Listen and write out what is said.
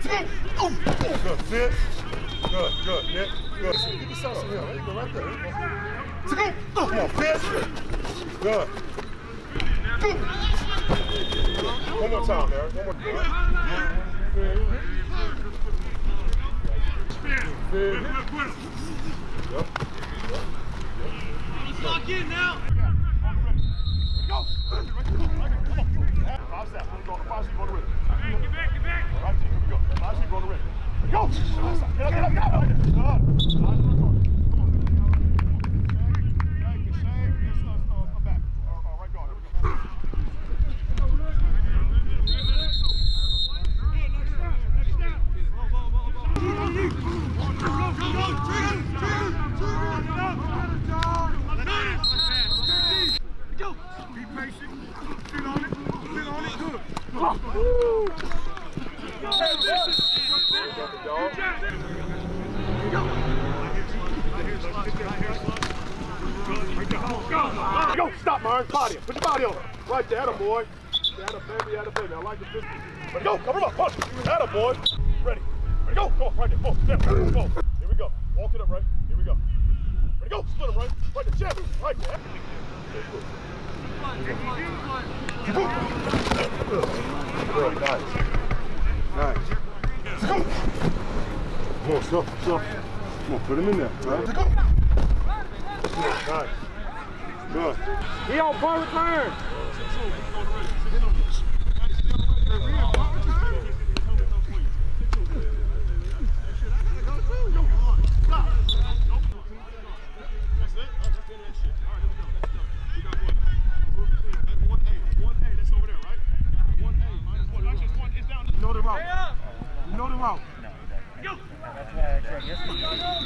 Good, Nick. Good, Nick. Good. Get the shot up. Yeah, there you go, right there. Come on, Fitz. Good. One more time, Eric. One more time. Yep. Lock in now. Go. 5 steps. Go to 5 steps. Go to rim. Get back. Right, here we go. 5 steps. Go to rim. Go. Get up. Go, stop, Myron. Body him. Put your body on him. Right there, attaboy. Atta baby. I like the 50. Ready, go. Cover him up. Punch. Attaboy. Ready. Ready, go. Go. Right there. Go. Step. Go. Here we go. Walk it up, right? Here we go. Ready, go. Split him, right? Right there. Chest. Right there. Good. Nice. Come on, stop. Come on, put him in there. Right? Nice. Good. He on punt return. You know the route. Go. That's why I said yesterday.